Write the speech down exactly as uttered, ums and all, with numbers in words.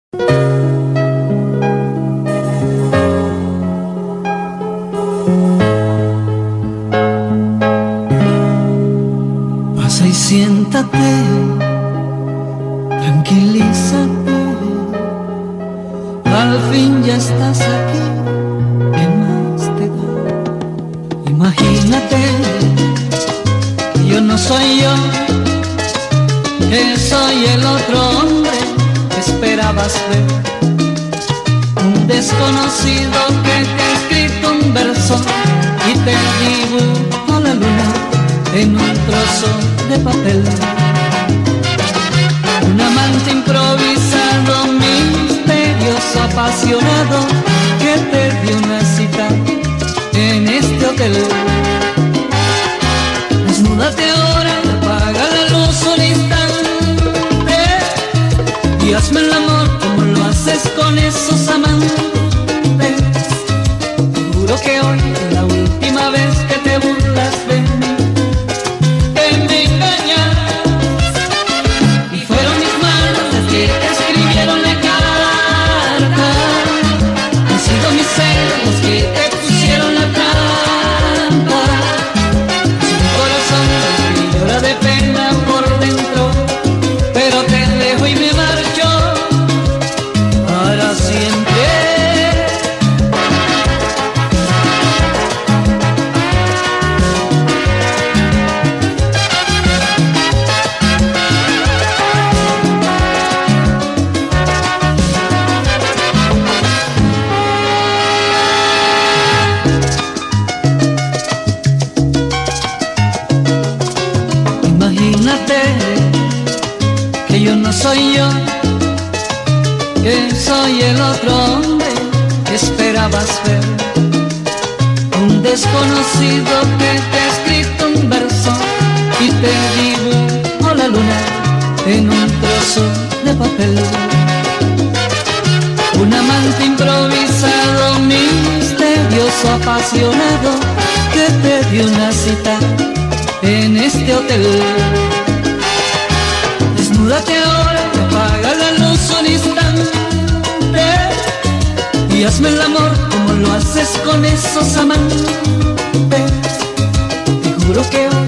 Pasa y siéntate, tranquilízate, al fin ya estás aquí, ¿qué más te da? Imagínate, yo no soy yo, que soy el otro hombre que esperabas ver, un desconocido que te ha escrito un verso y te dibujó la luna en un trozo de papel. Un amante improvisado, misterioso, apasionado, que te dio una cita en este hotel. Desnúdate ahora, apaga la luz un instante y hazme el amor como lo haces con esos amantes. Juro que hoy es la última vez que te burlas de mí, que me engañas, y fueron mis manos las que te escribieron la carta, han sido mis celos los que te pusieron la trampa, es mi corazón que llora de pena por dentro, pero te dejo y me marcho para siempre. Imagínate que yo no soy yo, que soy el otro hombre que esperabas ver, un desconocido que te ha escrito un verso y te dibujó la luna en un trozo de papel. Un amante improvisado, misterioso, apasionado, que te dio una cita en este hotel. Desnúdate ahora, apaga la luz un instante y hazme el amor como lo haces con esos amantes. Te juro que hoy